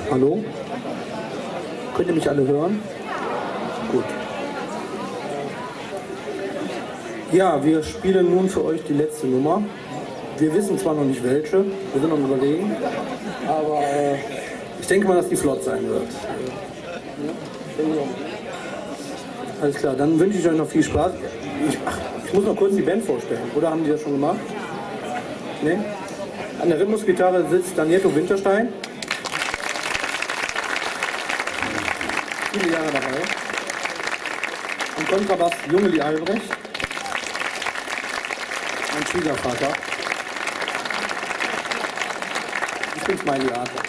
Hallo? Könnt ihr mich alle hören? Gut. Ja, wir spielen nun für euch die letzte Nummer. Wir wissen zwar noch nicht welche, wir sind noch überlegen, aber ich denke mal, dass die flott sein wird. Alles klar, dann wünsche ich euch noch viel Spaß. Ich muss noch kurz die Band vorstellen, oder haben die das schon gemacht? Nee? An der Rhythmusgitarre sitzt Danietto Winterstein. Viele Jahre dabei. Am Kontrabass Jungeli Albrecht. Mein Schwiegervater. Ich bin Smiley Arthur.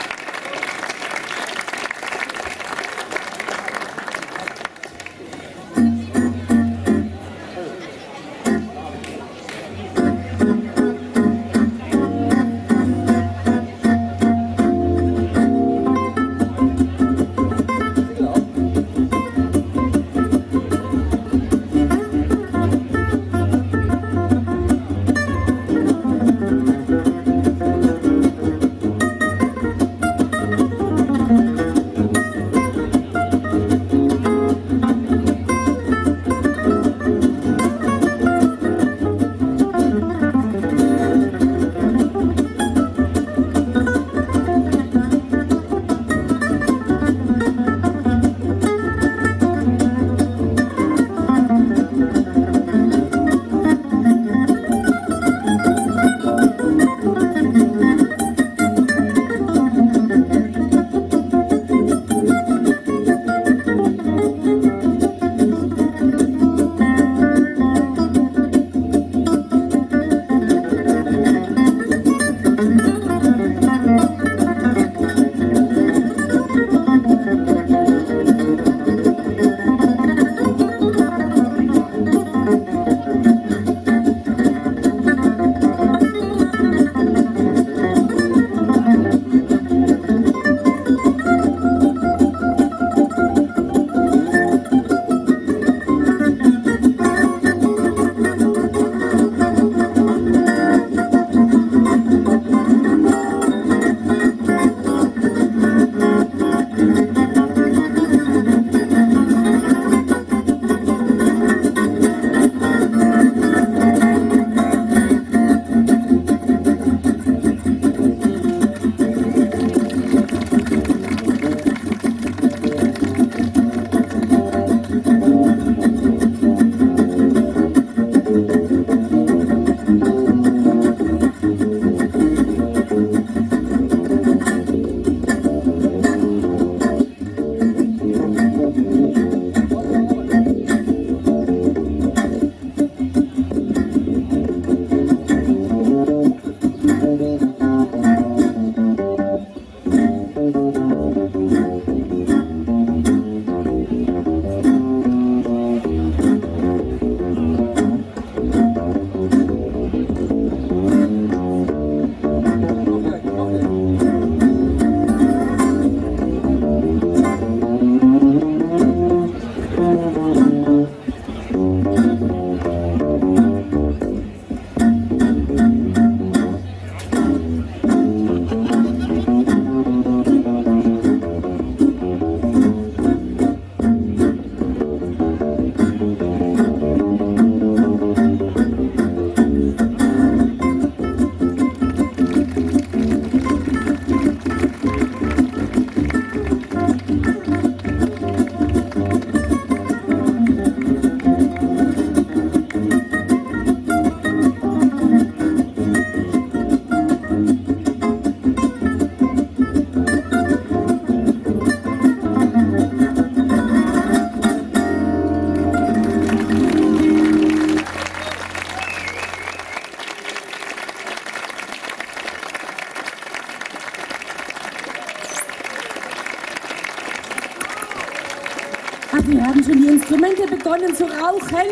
Wir haben schon die Instrumente begonnen zu rauchen.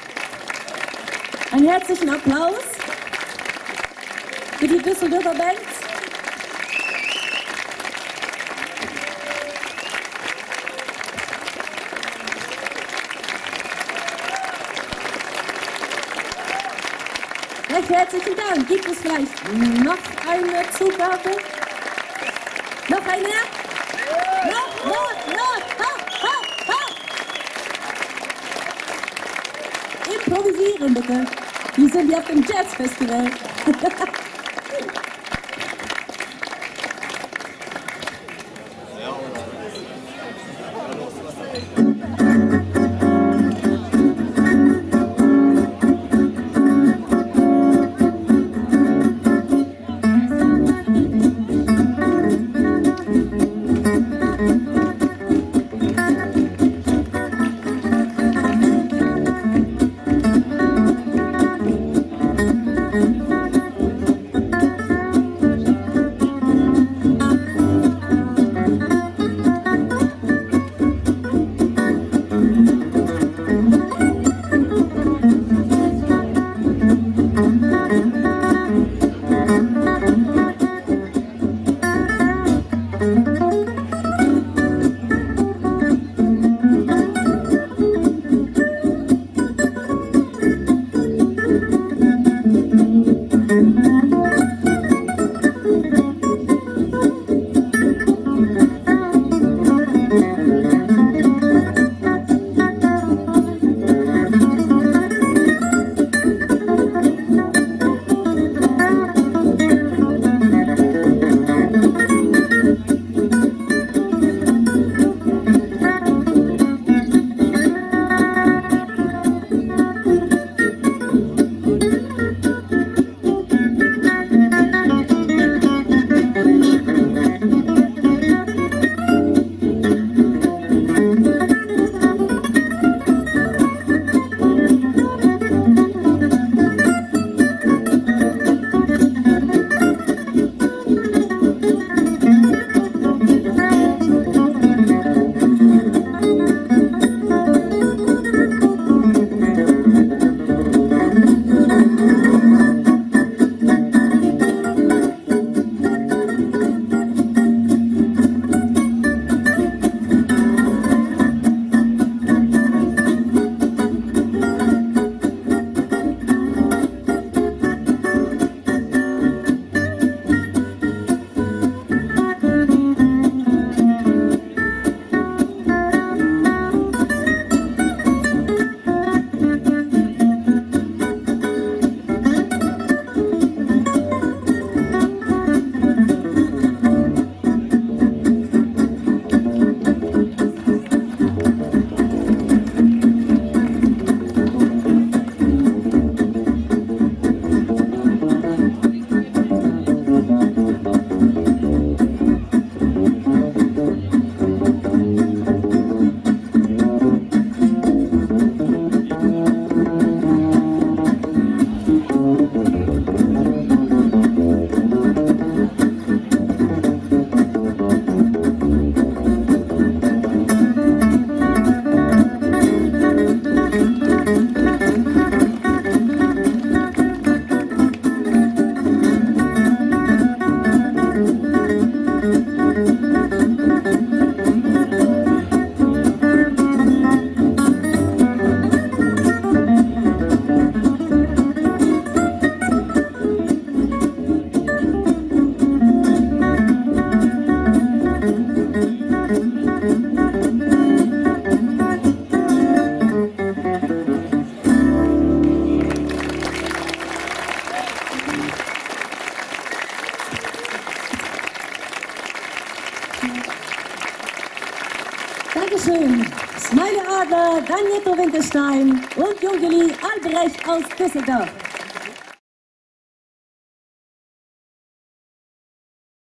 Einen herzlichen Applaus für die Düsseldorfer Band. Recht herzlichen Dank. Gibt es vielleicht noch eine Zugabe? Noch keiner? No. Ha. Improvisieren bitte. Wir sind hier auf dem Jazzfestival. Dankeschön. Smaile Adler, Danietto Winterstein und Jungeli Albrecht aus Düsseldorf.